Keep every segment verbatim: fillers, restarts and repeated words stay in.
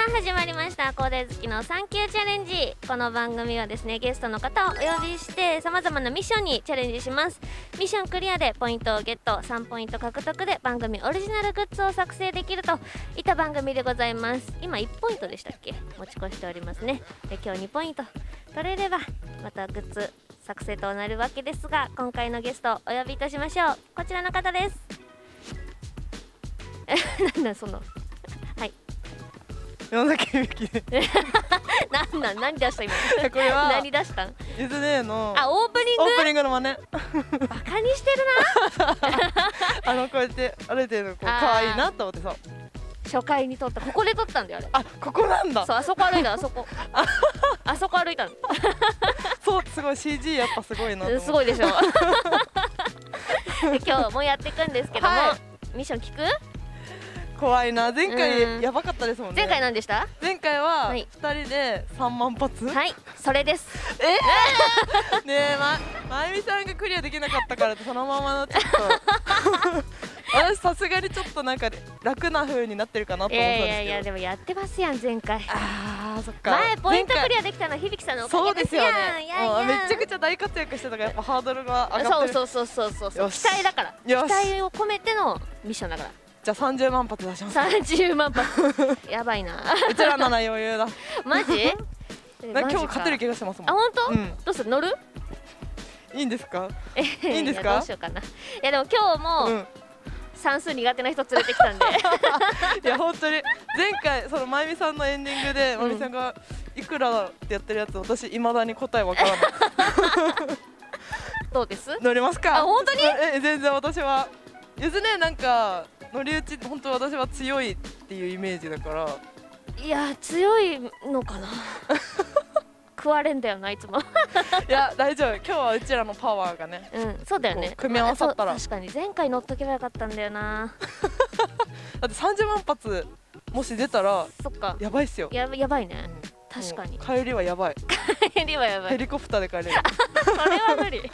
始まりましたコーデ好きのサンキューチャレンジ。この番組はですね、ゲストの方をお呼びしてさまざまなミッションにチャレンジします。ミッションクリアでポイントをゲット、さんポイント獲得で番組オリジナルグッズを作成できるといった番組でございます。今いちポイントでしたっけ、持ち越しておりますね。で今日にポイント取れればまたグッズ作成となるわけですが、今回のゲストをお呼びいたしましょう。こちらの方です。なんだそのはい山崎ゆきなんなん何出した今これは何出したん。 ゆずねのあ、オープニングオープニングの真似バカにしてるあのこうやってある程度こうあー可愛いなと思ってさ、 な。初回に撮った、ここで撮ったんだよあれ。 あ、ここなんだ。 そう、あそこ歩いた、あそこあそこ歩いたのそう、すごい シージー やっぱすごいなと思って。 すごいでしょで今日もやっていくんですけども、 はミッション聞く。 怖いな。前うん回やばかったですもんね。 前回何でした。 前回ははいふたりでさんまん発。 はい、それです。 えー、ねえ、ま、まゆみさんがクリアできなかったからってそのままのちょっと私さすがにちょっとなんか楽な風になってるかなとい思ったんですけど。 やいやいや、でもやってますやん前回。 あー、そっか。 前ポイント前回クリアできたのは響さんのおそうですすかげでやん。 よね。 いやいやもうめちゃくちゃ大活躍してたからやっぱハードルが上がってる。 そうそうそうそうそう、 よし期待だから、期よし待を込めてのミッションだから。 じゃあさんじゅうまん発出します。 さんじゅうまん発やばいなうちらなら余裕だ。 マジなんか今日勝てる気がしてますもん。 あ、本当、 うんどうする、乗る。 いいんですか。 いいんですかどうしようかな。いやでも今日うもん。 算数苦手な人連れてきたんでいや本当に前回そのまゆみさんのエンディングでうんまゆみさんがいくらってやってるやつ、私未だに答えわからない。 どうです。 乗りますか。 あ、本当に。 え、全然私はゆずね、なんか乗り打ち本当私は強いっていうイメージだから。 いや強いのかな食われんだよないつもいや大丈夫、今日はうちらのパワーがね。 うん、そうだよね。 こう組み合わさったらまあそう確かに前回乗っとけばよかったんだよなだってさんじゅうまん発もし出たらそっか、 やばいっすよ。 ややばいね。 うん確かにもう帰りはやばい。 帰りはやばい。 ヘリコプターで帰れる。 それは無理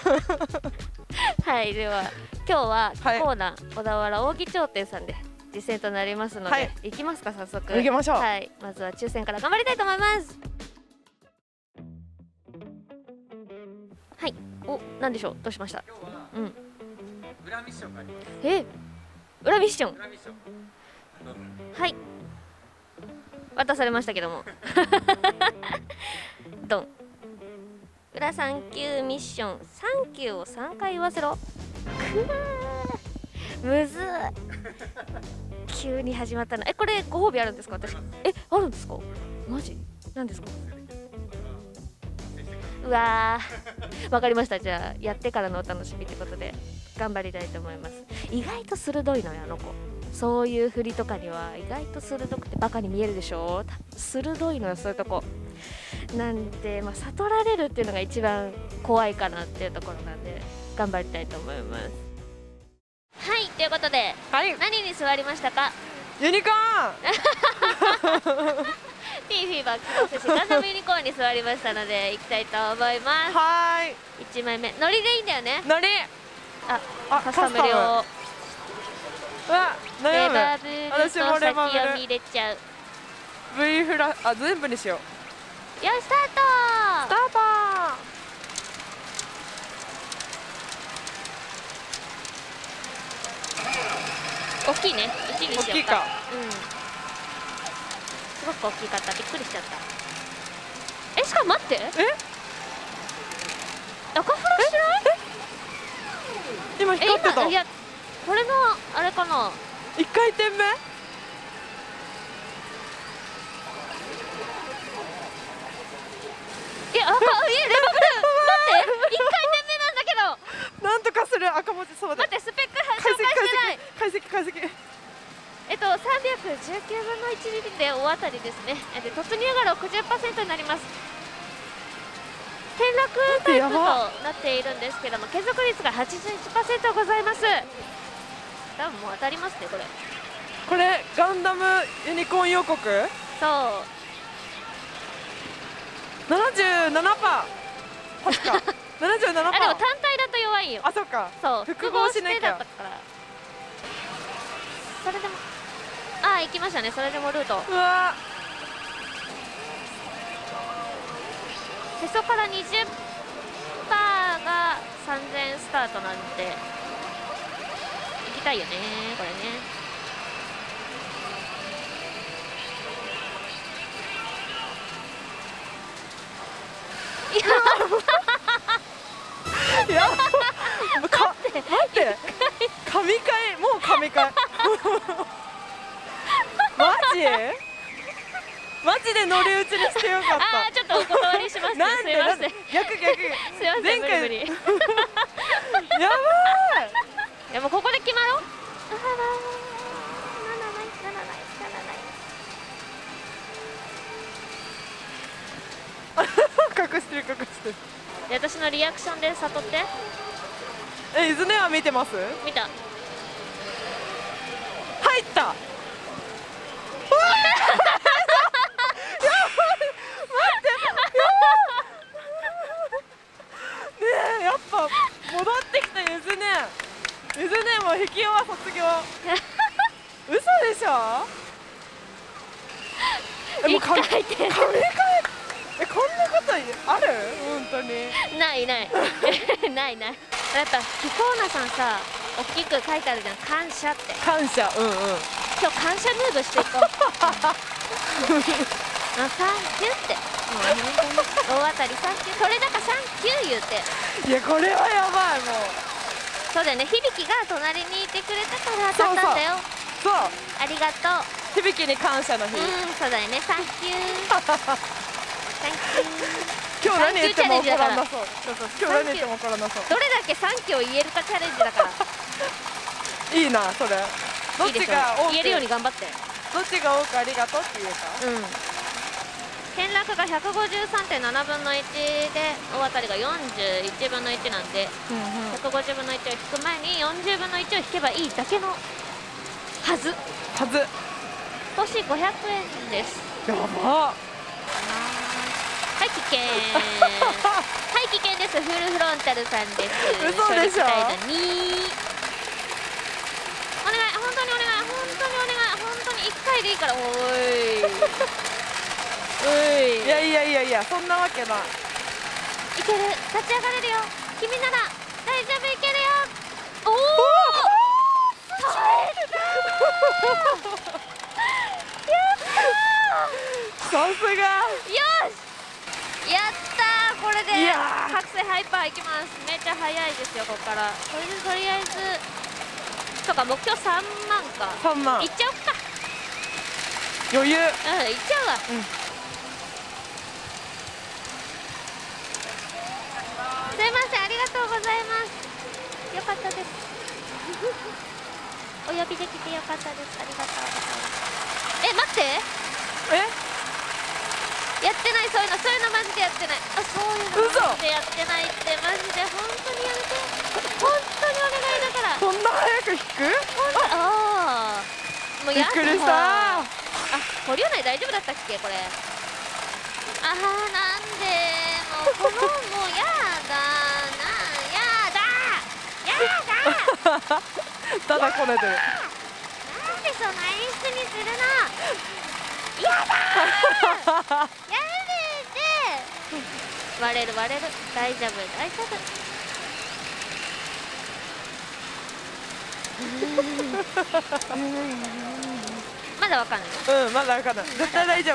はい、では今日ははいコーナー小田原扇町店さんで実践となりますので、 はい行きますか早速。 行きましょう。 はい、まずは抽選から頑張りたいと思います。はい、お、なんでしょう、どうしました。 今日はうん、 裏ミッションがあります。 え、裏ミッション。 裏ミッション。どうぞ。 はい、渡されましたけどもドン。裏サンキューミッション、サンキューをさんかい言わせろ。くわー、むずー急に始まったな。え、これご褒美あるんですか私。え、あるんですかマジ。なんですか。うわー、わかりました。じゃあやってからのお楽しみってことで頑張りたいと思います。意外と鋭いのよあの子。そういう振りとかには意外と鋭くてバカに見えるでしょ。鋭いのよそういうとこなんで、まあ、悟られるっていうのが一番怖いかなっていうところなんで頑張りたいと思います。はい、ということではい、 何に座りましたか。 ユニコーン。 ティーフィーバー機能せしガンダムユニコーンに座りましたので行きたいと思います。 はーい、 いちまいめノリでいいんだよね。 乗り。 あ、 あ、 カスタムカスタム料うわ、 レ悩む。 バブル私と先もレバブル読み入れちゃう。 V フラ、あ、全部にしよう。 よしスタースタト。 ー大きいね。いちにしようか。 大きいか。 うん。すごく大きかった。びっくりしちゃった。え、しかも待って。 え、 赤フラしてない？ 今え、 光ってた。 今いやこれのあれかな。 一回転目。 いや赤、いやレバブル。待って。一回転目なんだけど。 なんとかする赤文字、そうだ。 待ってスペックは解析紹介してない。 解析解析解析。 えっとさんびゃくじゅうきゅうぶんのいちミリで大当たりですね。で突入が ろくじゅっパーセント になります。転落タイプとなっているんですけども継続率が はちじゅういちパーセント ございます。多分もう当たりますねこれ。 これガンダムユニコーン予告。 そうななじゅうななパーセント。確か。ななじゅうななあ、 パーセント。 でも単体だと弱いよ。 あ、そっか。 そう複合しなきゃ複合してだったから。それでもあ、行きましたね。それでもルートうわへそから にじゅっパーセント がさんぜんえんスタートなんで行きたいよねこれね。 いやか待って神回もう神回マジマジで乗り移りしてよかった。 あーちょっとお断りしますね。 なんでなんで逆逆すいません前回無理無理やばいやもうここで決まろう。 隠してる隠してる。 で私のリアクションで悟って。 え、伊豆ねは見てます？ 見た。 入った。うわねえ、やっぱ戻ってきたゆずね。ゆずねも引きは卒業。嘘でしょ？え、もう神回。神回。え、こんなことある？本当に。 ないないないない。やっぱキコーナさんさ、大きく書いてあるじゃん、感謝って。 感謝、うんうん。 今日感謝ムーブしていこう。あ、サンキューって。もう本当に大当たりサンキュー。それだからサンキュー言うて。 いやこれはやばいもう。 そうだよね。響が隣にいてくれたから当たったんだよ。 そう。 ありがとう。 響に感謝の日。 うん、そうだよね。サンキュー。サンキュー。 今日何言っても怒らなそう。 そうそう。 今日何言っても怒らなそう。 どれだけサンキューを言えるかチャレンジだから。 いいなそれ。どっちが多く言えるように頑張って。 どっちが多くありがとうって言えた？ うん。転落が ひゃくごじゅうさんてんななぶんのいちで大当たりがよんじゅういちぶんのいちなんで、 うんうん、 ひゃくごじゅうぶんのいちを引く前によんじゅうぶんのいちを引けばいいだけのはずはず。 星ごひゃくえんです。 やば。 はい危険はい危険です。フルフロンタルさんです。 嘘でしょ。 にお願い本当にお願い本当にお願い本当にいっかいでいいからおーいおいいやいやいやいやそんなわけない。 いける立ち上がれるよ君なら大丈夫いけるよ。おお耐えたーやったさすが。 よしやったーこれでいやー覚醒ハイパーいきます。めっちゃ早いですよここから。これでとりあえずとか目標さんまんかさんまんいっちゃおっか。 余裕。 うんいっちゃうわ。 うんすいませんありがとうございます。よかったですお呼びできてよかったです。ありがとうございます。え待ってえやってないそういうのそういうのマジでやってない。あそういうのマジでやってないってマジで本当にやめて本当にお願いだから。 そんな早く引く？ ああもうやだ。 びっくりした。 あ保留内大丈夫だったっけこれ。あーなんでもうこのもうやだなやだやだただこねてる。 なんでそんな演出にするのやだやめて割れる割れる大丈夫大丈夫まだわかんないうんまだわかんない。絶対大丈夫。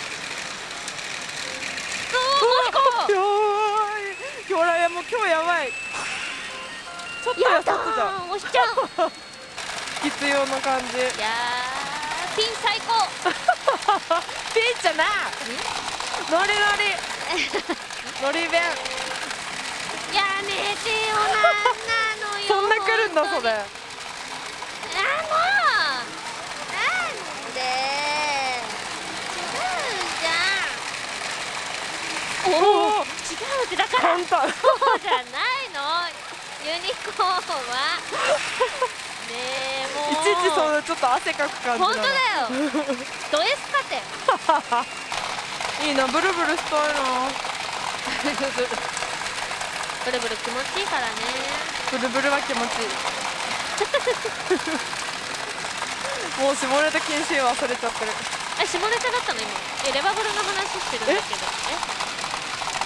おーやばい。ほらもう今日やばい。ちょっとやったじゃん。 押しちゃう必要な感じ。 いやーピン最高ピンじゃなノリノリノリ弁やめてよなんなのよそんな来るんだそれ。 あもうなんで違うじゃんおお違うってだから簡単。 そうじゃないのユニコーンはねえもういちいちそのちょっと汗かく感じなの。 本当だよド S かていいなブルブルしたいな。 ブルブル気持ちいいからね。 ブルブルは気持ちいい。もう下ネタ禁止忘れちゃってる。 え下ネタだったの今。えレバブルの話してるんだけど。え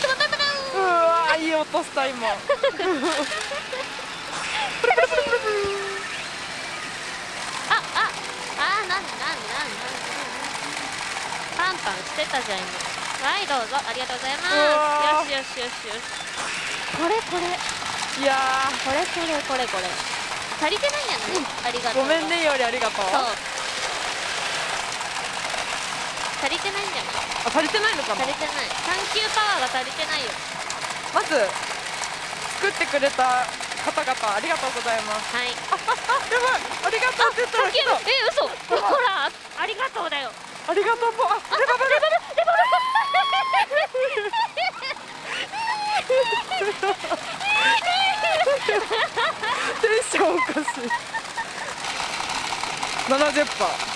止まったったかうわーいい音した今あ、あ、あー、なんなんなんなんパンパンしてたじゃん今。はいどうぞありがとうございます。よしよしよしよし。これこれいやこれこれこれこれ足りてないんじゃない？ありがーとう。 ごめんねよりありがとう。 そう足りてないんじゃない？ あ足りてないのかな。 足りてない。サンキューパワーが足りてないよ。 まず作ってくれた方々ありがとうございます。 はい。 ああやばいありがとうって言ったら来た。 え、嘘。ほら、ありがとうだよ。 ありがとうぽあレバブレバブレバブテンションおかしい。ななじゅっパーセント。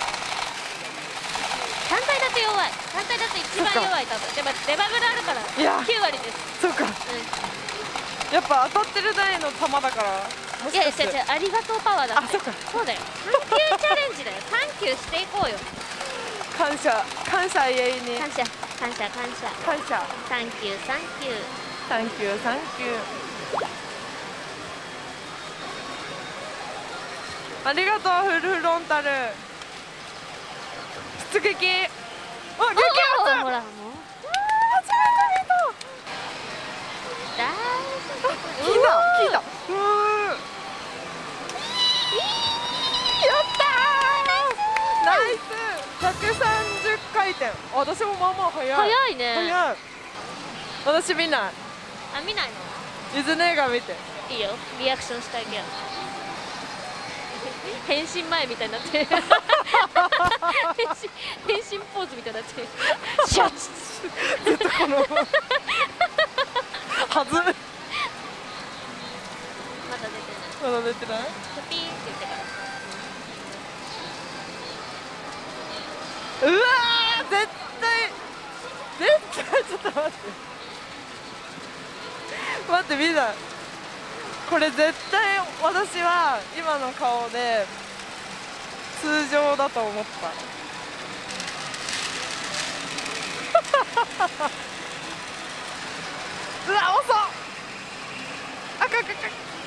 単体だと弱い。単体だと一番弱い多分。でもレバブルあるからいやきゅう割です。 そうか。 うやっぱ当たってる台の玉だから。もん。いやいやしかして違う違うありがとうパワーだって。 あそうかそうだよ。サンキューチャレンジだよ。サンキューしていこうよ。 感謝感謝永遠に感謝感謝感謝。 感謝サンキューサンキュー。 サンキューサンキュー。ありがとうフルフロンタル出撃。あ激おおアツほらもう。 初めて見た。 大丈夫。 聞いた聞いた。うーやったーナイスひゃくさんじゅっかいてん。私もまあまあ早い早いね。 早い。私見ない。 あ見ないの？ ゆず姉が見て。 いいよ。リアクションしたいけど。変身前みたいになって変身変身ポーズみたいになってシャッずっとこのはず。 まだ出てない。 出てない？ ピーって言ってから。 うわー、絶対絶対ちょっと待って待ってみんな、これ絶対私は今の顔で通常だと思った。うわ遅っ、あかんかんか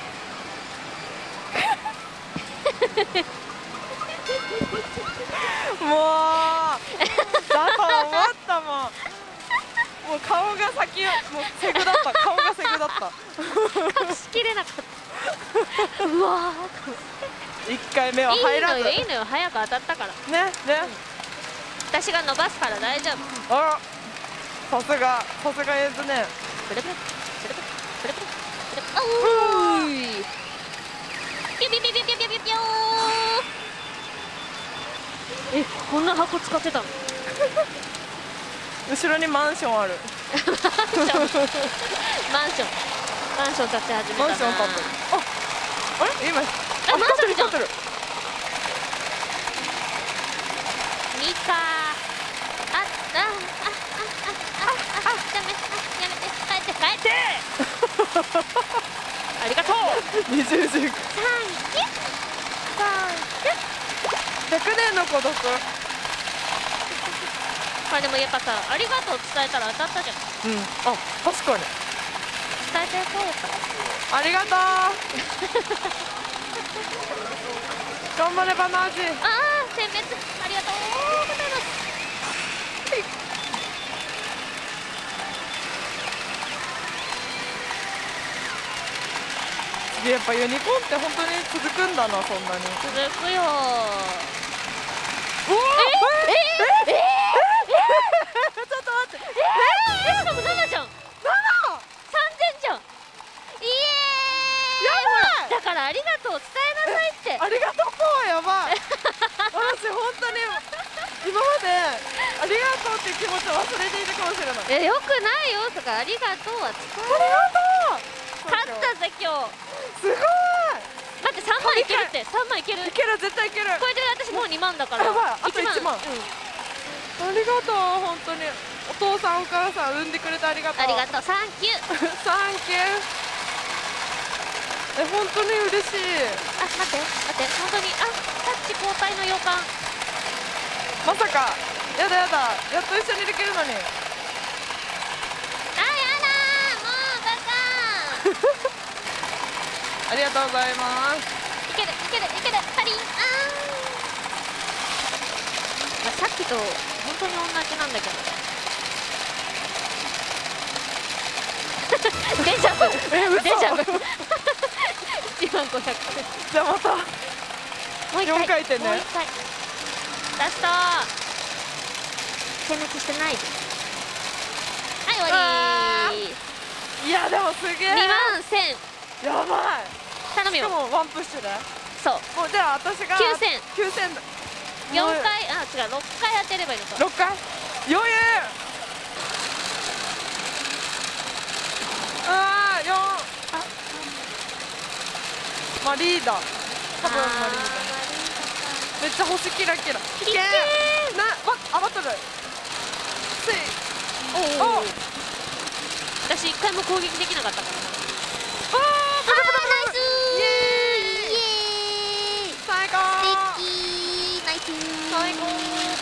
んもうだと思ったもん。もう顔が先、もうセグだった、顔がセグだった隠しきれなかったうわー、いっかいめは入らず。 いいのよいいのよ、早く当たったからねね、 私が伸ばすから大丈夫。 あら、さすがさすがエズね。 プルプルプルプルプルプルプルプル、おーい、ピュピュピュピュピュピュピュピュー。え、こんな箱使ってたの？ 後ろにマンションある。 マンションマンションマンション建て始めたな。 マンション建ってる。あ、あれ今、 あ、マンションじゃん。 光ってる。 ミカ、あ、あ、あ、あ、あ、あ、あ、あ、ダメ、あ、やめて、帰って、帰って。ありがとう。 二重軸。 サンキュー。サンキュー。 百年の孤独。 まあでもやっぱさ、ありがとう伝えたら当たったじゃん。 うん、あ、確かに。 伝えてやったやっぱ。 ありがとう。頑張れバナージ。 ああ、殲滅、ありがとうございます。 やっぱユニコーンって本当に続くんだな、そんなに。 続くよー。 おお、 ええええちょっと待って。 えー、しかもななじゃん。 なな。 さんぜんじゃん。イエーイ。 やばい。 だからありがとう伝えなさいって。 ありがとうポーやばい。私本当に今までありがとうっていう気持ちを忘れていたかもしれない。 え、よくないよとか、ありがとうは伝え。 あ勝ったぜ今日。 すごい。 待って、さんまんいけるって。さんまんいける。 いける、絶対いける。 これで私もうにまんだから。 やばい、あといちまん。 うん、 ありがとう、本当に。お父さんお母さん産んでくれてありがとう。 ありがとう、サンキュー。 サンキュー。え、本当に嬉しい。 あ、待って待って、本当に、あ、タッチ交代の予感。 まさか、やだやだ、やっと一緒にできるのに。 あ、やだー、もうバカー。 ありがとうございます。 いけるいけるいける、パリン、あー。まあ、さっきと本当に同じなんだけど。デジャブ。 え、嘘。 デジャブ。いちまんごひゃく。 じゃあまた。 もう一回。 よんかい転ね。 もう一回。ラスト。殲滅してない。はい、終わりー。 いや、でもすげえ。 にまんせん。 やばい。 頼むよ。 しかもワンプッシュで。 そう。 もうじゃあ私がきゅうせん。 きゅうせんだ。 よんかい、あ、違う、ろっかい当てればいいのか。 ろっかい。余裕。ああ、よん。あ、マリーダ。多分マリーダ。めっちゃ星キラキラ。いけー。な、わ、あ、バトル。つい。 おお。私一回も攻撃できなかったからな。 ああ、ブルブルブル。 ナイスー。 イエーイ。 イエーイ。 最高。 素敵。ナイスー。 最高。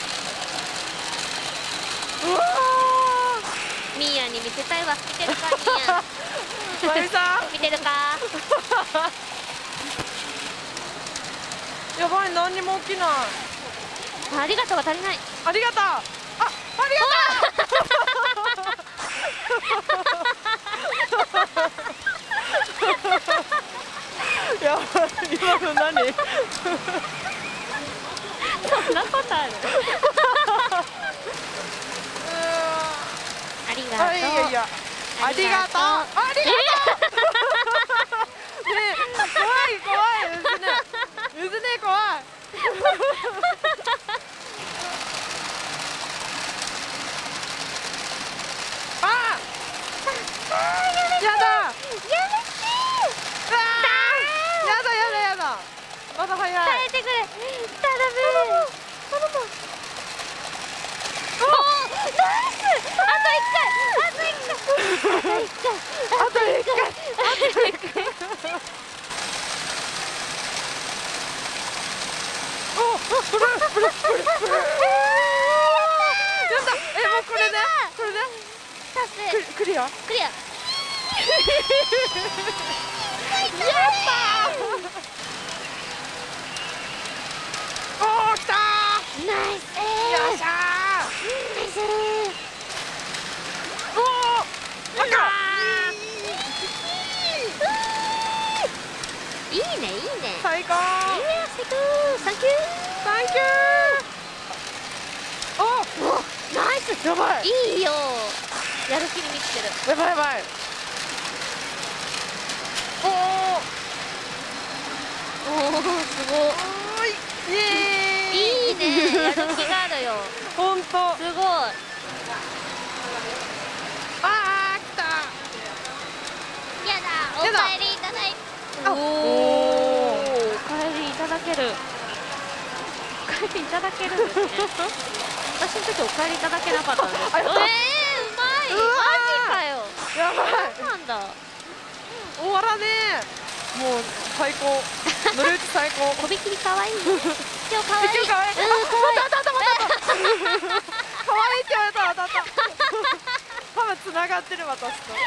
うわー。ミーヤに見せたいわ。見てるか、ミーヤ。 まゆみさん。 見てるか。 やばい、何にも起きない。 ありがとうが足りない。 ありがとう。あ、ありがとう。やばい、今の何？ そんなことある？ありがとう。 あ、いやいや、ありがとう。ありがとう。ねえ、怖い怖い、うずね、うずね怖い。あ、やだ。やめて。やだやだだ早い。 耐えてくれ。頼む。頼む。おお、ナイス。あと一回。あと一回。あと一回。あと一回。 お、これ、これ、これ、これ。やった。え、もうこれね。これね。 達成。 クリア。 クリア。やったー。おお、来たー。 ナイス。 よっしゃナイス。 ー。おお。赤。 いいね、いいね。 最高。 いや、最高。サンキュー。 サンキュー。おお、ナイス。 やばい。 いいよ。やる気に満ちてる。 やばいやばい。おお。 おお、すごい。 おーい。イエーイ。 いいね。やる気があるよ。 ほんと。 すごい。 ああ、来た。 やだ。おやだ帰りいただいて。 あおお。お帰りいただける。お帰りいただけるんですね。私の時お帰りいただけなかったんですけど。ええー、うまい。 うわマジかよ。 やばい。 そうなんだ。 終わらねえ。もう最高。乗り打ち最高。 とびきり可愛い。今日可愛い。 今日可愛い。 うん、可愛い。 当たった当たった当たった。可愛いって言われたら当たった。多分繋がってる私と。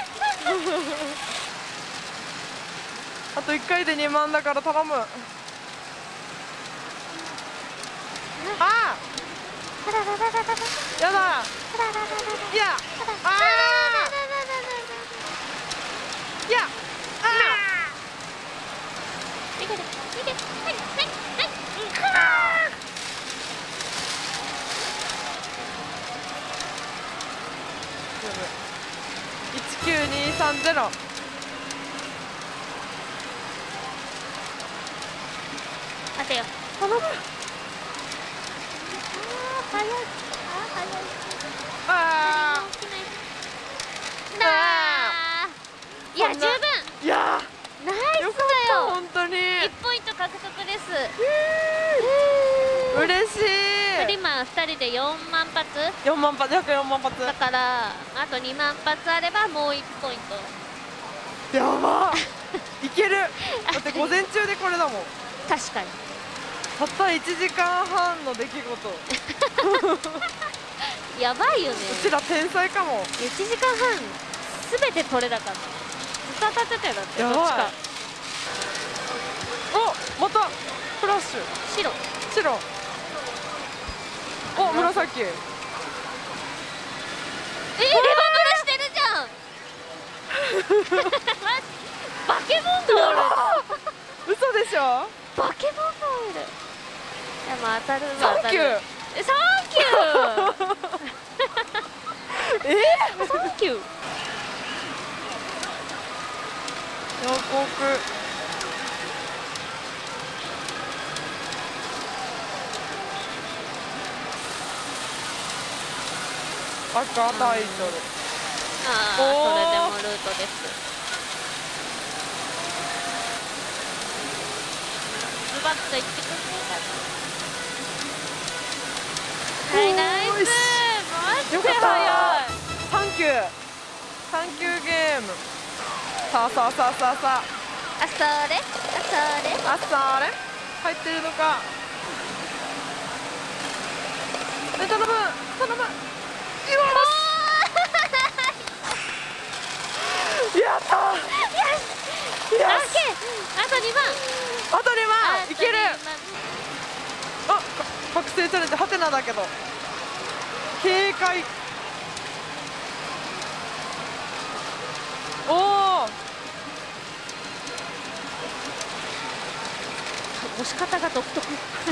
あといっかいでにまんだから頼む。ああ。やだ。いや。ああ。いや。ああ。 逃げる。逃げる。はいはいはい。 いちきゅうにさんゼロ。 待てよ。 頼む。 ああ、早い。ああ、早い。 ああ。 起きない。なあ。いや、十分。 いやナイー。よスかっただよ。 本当に。 一ポイント獲得です。 嬉しい。 今二人で四万発。 よんまん発、約よんまん発。 だからあとにまん発あればもういちポイント。 やば。いける。だって午前中でこれだもん。 確かに。 たったいちじかんはんの出来事。 やばいよね。 うちら天才かも。 いちじかんはんすべて取れ高。ずっと当たってたよ。だってやばい。 どっちか。 お、またフラッシュ。 白。 白。お、紫。 えー、レバノラしてるじゃん。バケモンがおる。 嘘でしょ。 バケモンがおる。でも当たるのサンキュー。 え、サンキュー。 えー、 サンキュー。 予告。赤タイトル。 ああ、それでもルートです。ズバッといってくれないかな。はい、ナイス。マジでよかった。 早い。 サンキュー。サンキューゲーム。さあさあさあさあさあ。 あ、それ。あ、それ。 あさあれ。入ってるのか。え、頼む。頼む。よし。やったー。よし。 オッケー。あとにまん。 あとにまん。いける。あ、か覚醒チャレンジハテナだけど。警戒。おお。 押し方が独特。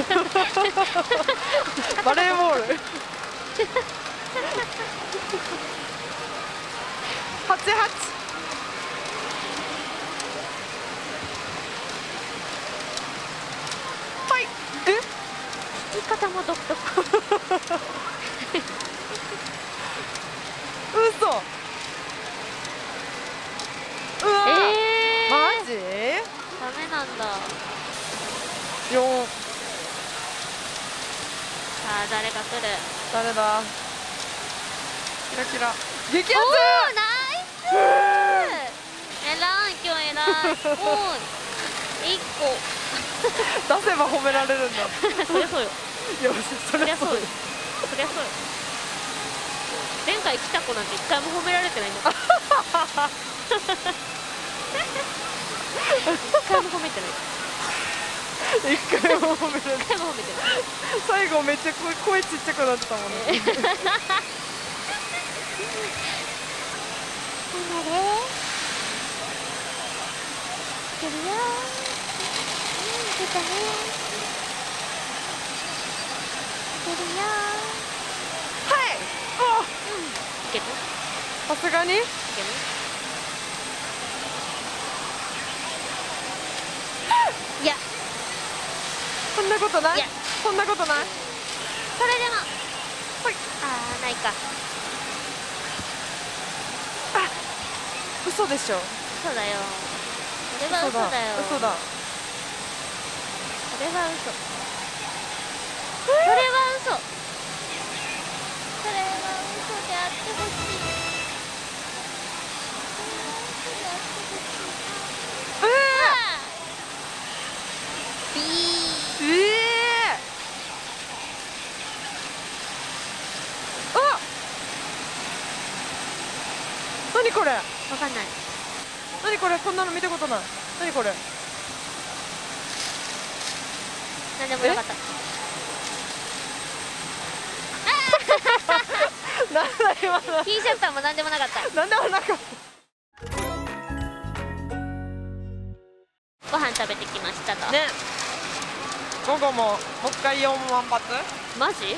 バレーボール。八八。はい。え？ 引き方も独特。 嘘。うわ。 えー、 マジ？ ダメなんだ。 よん。 さあ誰が来る。 誰だ。キラキラ激アツ。 おおナイスー。えらい今日えらい。おい一個出せば褒められるんだ。 そりゃそうよ。 いやそりゃそうよ。 そりゃそうよ。前回来た子なんて一回も褒められてないんだから。一回も褒めてない。 一回も褒められ一回も褒めてない。 最後めっちゃ声声ちっちゃくなってたもんね。 頑張れ。いけるよ。いけたね。いけるよ。 はい。 いける。 さすがに。 いける。いや。 そんなことない。 いやそんなことない。 それでも。 はい。 ああないか。 あ。嘘でしょ。 そうだよ。それは嘘だよ。 嘘だ。 それは嘘。それは嘘。それは嘘であってほしい。 えビー。 え。ええ。あ。何これ。 わかんない。 何これ。こんなの見たことない。何これ。 なんでもなかった。 なんだ今の。 T シャツはもうなんでもなかった。 なんでもなかった。 ご飯食べてきましたと。 ね。午後ももう一回よんまん発。 マジ？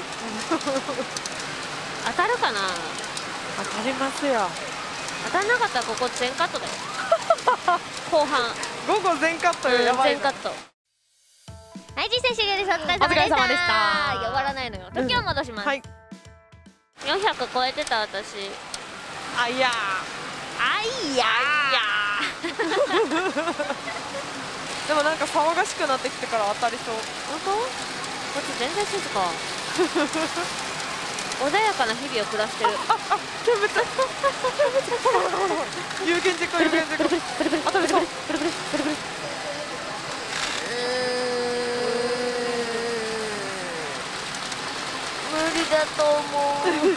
当たるかな。 当たりますよ。 当たんなかったらここ全カットだよ。後半。 午後全カットよ。やばいな。 全カット。はい、実践終了です。お疲れ様でした。 お疲れ様でした。 いや終わらないのよ。時を戻します。 はい。 よんひゃく超えてた私。 あいやあいやー。でもなんか騒がしくなってきてから当たりそう。 本当？こっち全然静か。穏やかな日々を暮らしてる。 あ、あ、見物。ほらほらほらほら。有言実行有言実行。当たりそう。 無理だと思う。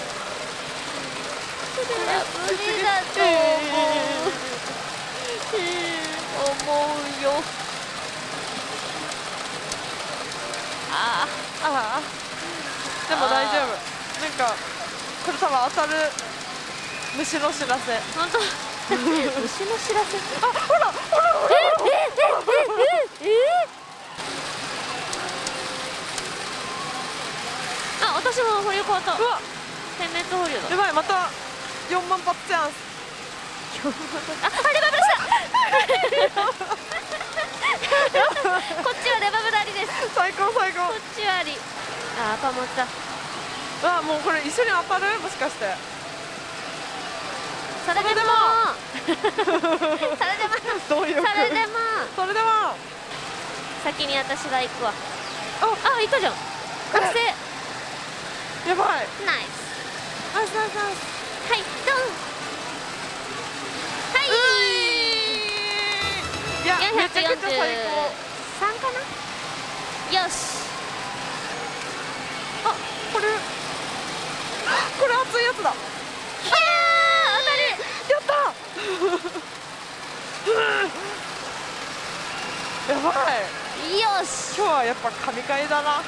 それは無理だと思う。思うよ。ああ、 ああ。でも大丈夫。なんかこれ多分当たる虫の知らせ。 本当。虫の知らせ。 あ、ほらほらほら。 ええええええ。あ、私も保留変わった。 うわ、 点滅保留だ。 やばい、またよんまん発チャンス。 あ、あレバブルした。こっちはレバブルありです。 最高最高。 こっちはあり。あ、赤持った。 うわ、もうこれ一緒に当たる？もしかして。 それでも。それでも。 どういう？ それでも。 それでも。 先に私が行くわ。 あ、 あ、いたじゃん。学生。 やばい。 ナイス。 ナイスナイスナイス。 はい、ドン。はい。 いや、めちゃくちゃ最高。 さんかな。よし。 あ、これ。これ熱いやつだ。 あー、当たり。 やった。やばい。 よし。 今日はやっぱ神回だな。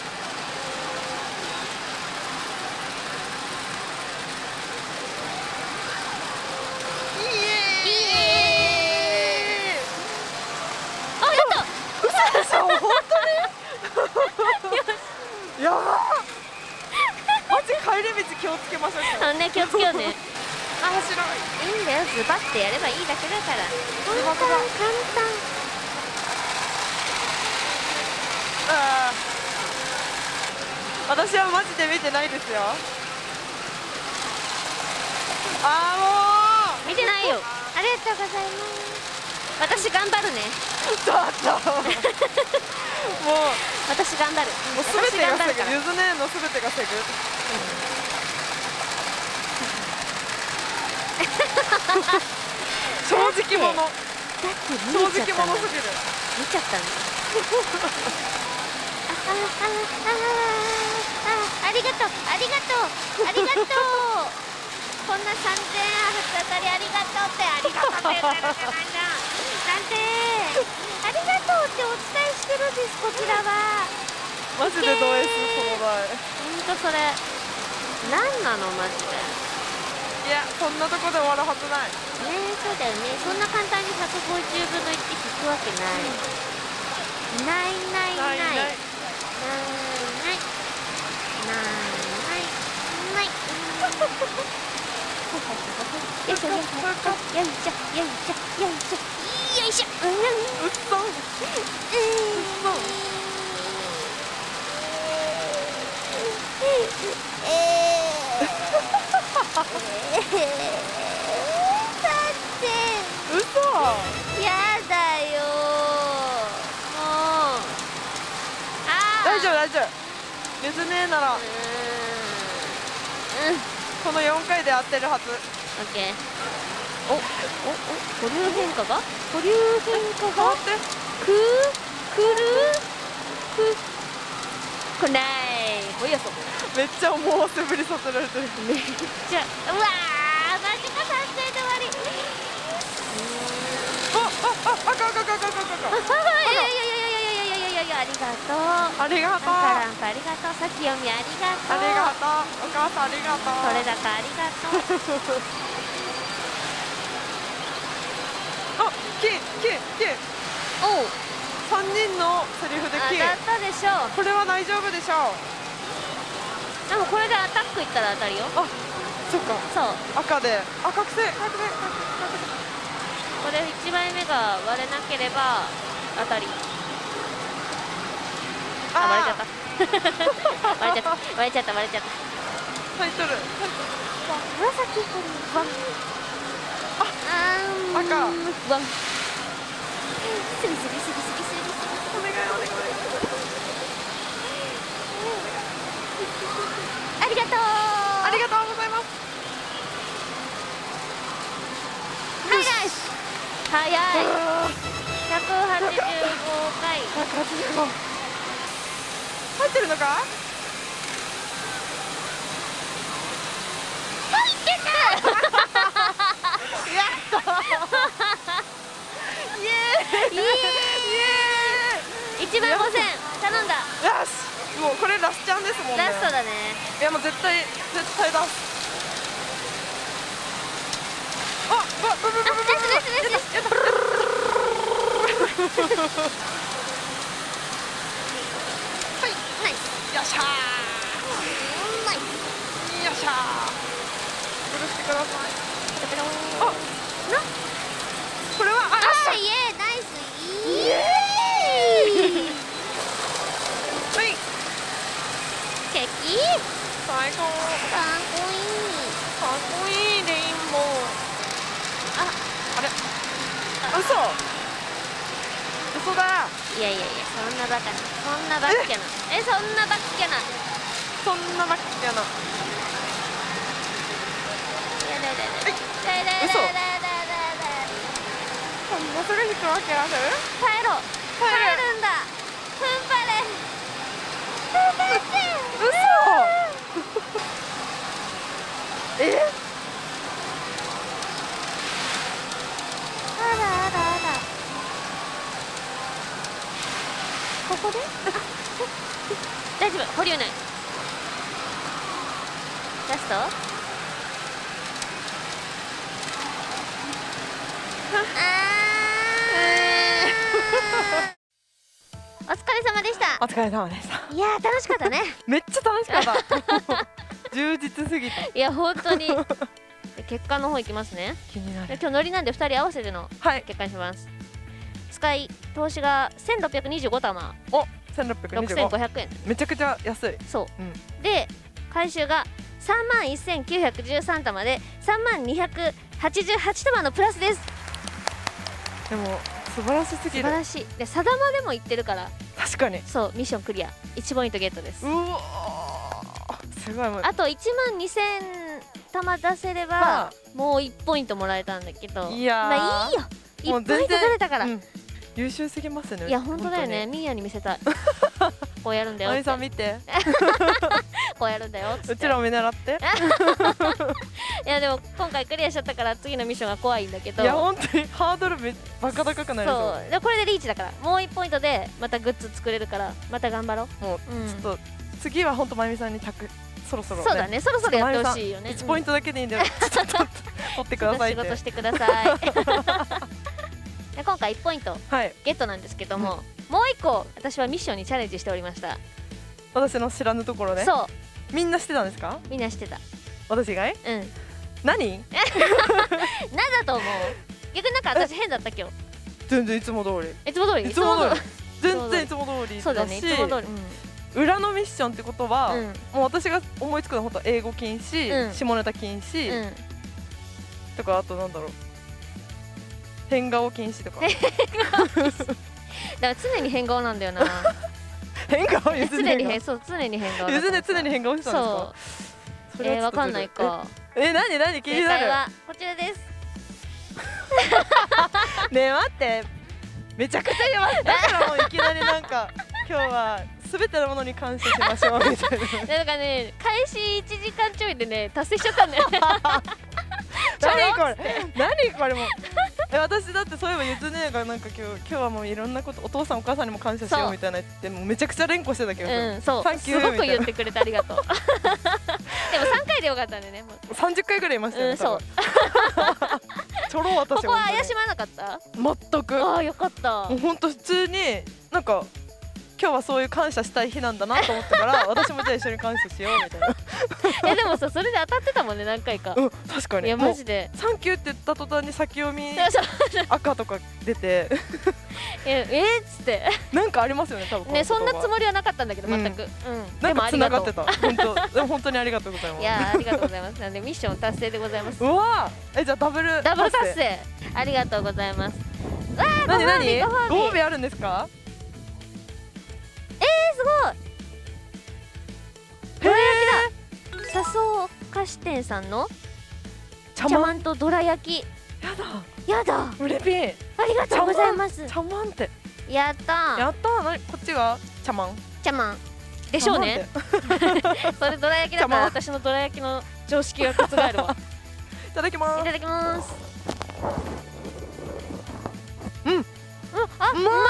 やばー。マジ帰り道気をつけましょう。 あのね、気をつけようね。 あ、面白い。 いいんだよ、ズバってやればいいだけだから。簡単、簡単。 あー、私はマジで見てないですよ。あー、もう見てないよ。ありがとうございます。 私頑張るね。 ちょっともう私頑張る。 もうすべてがセグ、 私頑張るから。 ゆず姉のすべてがセグ。正直者、 だって見正えちゃったの。 直者すぎる。 見ちゃったの。あああああありがとうありがとうありがとう。こんなさんぜんえん当たりありがとうってありがとうって言ってるじゃないじゃん。なんでありがとうってお伝えしてるんですこちらは。 マジでド S 壮大。 ほんとそれなんなのマジで。 いや、そんなとこで終わるはずない。 ねえそうだよね。そんな簡単にひゃくごじゅうぶんのいち引くわけない。ないないないないないないないない。よいしょよいしょよいしょよいしょよいしょよいしょ。うんうっそ。うっそ。うそ。 やだよもう。あー大丈夫大丈夫。ゆず姉ならうーんうんこのよんかいで合ってるはず。 オッケー。おおお保留変化が保留変化が変わって。 くくるくこないほいやそめっちゃ思わせぶりさせられてる。 めっちゃうわーマジかさんぜんえんで終わり。 あああ赤赤赤赤赤赤。 いやいやいやいやいやいやいやいやいやありがとう。 ありがとう。 なんかなんかありがとう。さっき読みありがとう。 ありがとう。お母さんありがとう。 それだかありがとう。 あ、キキキ。 おう三人のセリフでキ。 当たったでしょ。 これは大丈夫でしょう。 でもこれでアタックいったら当たるよ。 あ、そっか。 そう赤で。あ、覚醒覚醒。 これいちまいめが割れなければ当たり。あ割れちゃった割れちゃった割れちゃった割れちゃった。 タイトル。 紫ワンああーん赤ワンスリスリスリスリスリお願いお願い。 ありがとう。 ありがとうございます。 はいナイス早いひゃくはちじゅうごかい。 百八十五。入ってるのか？ 入ってたやったイエーイイエーイいちまんごせん頼んだ。 よしもうこれラスちゃんですもんね。 ラストだね。 いやもう絶対絶対出す。あブブブブブブブナイスナイスナイスナイス。 やったやったはいナイスよっしゃナイス。 ーよっしゃー許してください。あなこれはあよっしゃあイエーナイスイイエエーイはいケーキ最高かっこいい。 かっこいいレインボー。 ああれ嘘嘘だ。 いやいやいやそんなバカなそんなバッキャなえそんなバッキャなそんなばっきやな。 やだやだやだはいやだやだ嘘やだやだやだこんなすぐ引くわけある？ 帰ろう帰るんだ踏ん張れ踏ん張って嘘えあらあらあらここで大丈夫保留ないラストお疲れ様でしたお疲れ様でした。 いやー楽しかったねめっちゃ楽しかった充実すぎた。 いや本当に結果の方いきますね。 気になる。 で今日ノリなんでふたり合わせてのはい結果にします。使い投資がせんろっぴゃくにじゅうごたまお千六百ろ二十五くせんごひゃくえんめちゃくちゃ安い。 そう、 うんで回収がさんまんせんきゅうひゃくじゅうさんたまでさんまんにひゃくはちじゅうはちたまのプラスです。 でも素晴らしす素晴ぎる。 らしい。で、サダマでも行ってるから、 確かに。 そうミッションクリア、いちポイントゲットです。 うわー、すごい。もうあといちまんにせん玉出せれば、 まあもういちポイントもらえたんだけど、 いやー、 まあいいよ、いちポイントもう全然取れたから、 うん優秀すぎますね。 いや本当だよね、ミーヤに見せたいこうやるんだよって、 あみさん見て、 こうやるんだよっつって、 うちらも見習って。 いやでも今回クリアしちゃったから次のミッションが怖いんだけど、 いや本当にハードルめバカ高くなりそそうでこれでリーチだから、もういちポイントでまたグッズ作れるから、また頑張ろう。もうう、うん、 ちょっと次は本当まゆみさんに着そろそろね。 そうだね、そろそろやってほしいよね。 いちポイントだけでいいんで、ちょっと取ってくださいって。 仕事してくださいで今回いちポイントはい。 ゲットなんですけども、もういっこ私はミッションにチャレンジしておりました。 私の知らぬところね。 そうみんな知ってたんですか？ みんな知ってた。 私以外？ うん何？ なんだと思う？逆になんか私変だった今日。 全然いつも通り。 いつも通りいつも通り。 り全然いつも通りそうだね、いだし、 つも通り、 裏のミッションってことは、 うんもう私が思いつくのは本当英語禁止、 うん下ネタ禁うん止、 うん、 とか、あとなんだろう、変顔禁止とか。 だから常に変顔なんだよな変顔ゆず常ねがに変そう常に変顔だからゆずね常に変顔してたんですか？ そうそれはえー、わかんないか。 ええ、何何気に正なる。 解はこちらです。 ねえ待って、めちゃくちゃ言われたからもういきなりなんか今日はすべてのものに感謝しましょうみたいな。 なんかね、開始いちじかんちょいでね達成しちゃったんだよね何これ何これもうえ私だってそういえばゆずねがなんか今日今日はもういろんなことお父さんお母さんにも感謝しようみたいな言ってもうめちゃくちゃ連呼してたけど、 うん、そうサンキューすごくみたいな言ってくれてありがとうでもさんかいでよかったんでね、もうさんじゅっかいぐらいいましたよね。 うん、そう多分ちょろ私ここは本当に怪しまなかった？ 全くああよかった。 もう本当普通になんか今日はそういう感謝したい日なんだなと思ったから私もじゃあ一緒に感謝しようみたいな。 いやでもさ、それで当たってたもんね、何回か。 うん、確かに。 いやマジでもうサンキューって言った途端に先読みそうそう赤とか出ていやえー、っつってなんかありますよね多分。 ね、そんなつりもりはなかったんだけどうん全く、うんなんか繋がってた。 た。本当でも本当にありがとうございます。 いやーありがとうございます。なんでミッション達成でございます。 うわーえじゃあダブルダブル達成ありがとうございます。わあ何何ご褒美ご褒美あるんですか？ すごい。 へえ笹生菓子店さんの茶まん茶碗とどら焼き。 やだやだ、 うれぴんありがとうございます。 茶まんってやったやったーなにこっちが茶まん茶碗でしょうね。それどら焼きだから私のどら焼きの常識が覆るわ。 いただきまいたーす。 だきます。 うんうん、あ、 うまい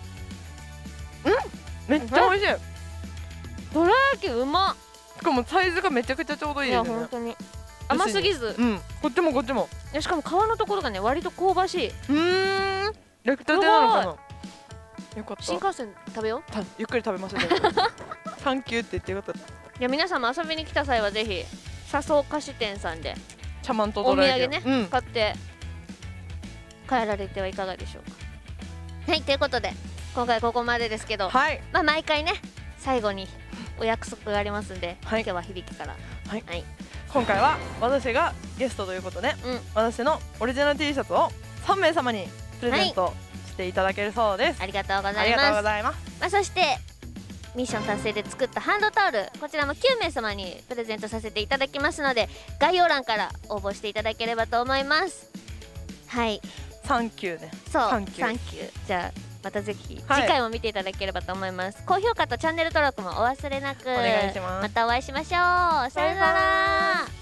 めっちゃ美味しい。 どら焼きうまっ。 しかもサイズがめちゃくちゃちょうどいいいやですね。 本当に甘すぎず、 うんこっちもこっちもでしかも皮のところがね割と香ばしい。 うーん焼きたてなのかな。よかった。 新幹線食べよう。 たゆっくり食べましょう。サンキューって言ってよかった。 いや皆さんも遊びに来た際はぜひ笹生菓子店さんで茶碗とお土どら焼き産ね、 うん買って帰られてはいかがでしょうか。はいということで今回ここまでですけど、 はいまあ毎回ね最後にお約束がありますんで、 はい今日は響きからはいはい、 今回は私がゲストということでうん私のオリジナル T シャツをさんめい様にプレゼントしていただけるそうです。 ありがとうござありがとういます。 ございます。 まあ、そしてミッション達成で作ったハンドタオル、こちらもきゅうめい様にプレゼントさせていただきますので概要欄から応募していただければと思います。はい、 サンキューね。 そう、 サンキューサンキュー。じゃあまたぜひはい次回も見ていただければと思います。高評価とチャンネル登録もお忘れなく。 お願いしますまたお会いしましょう。さよなら。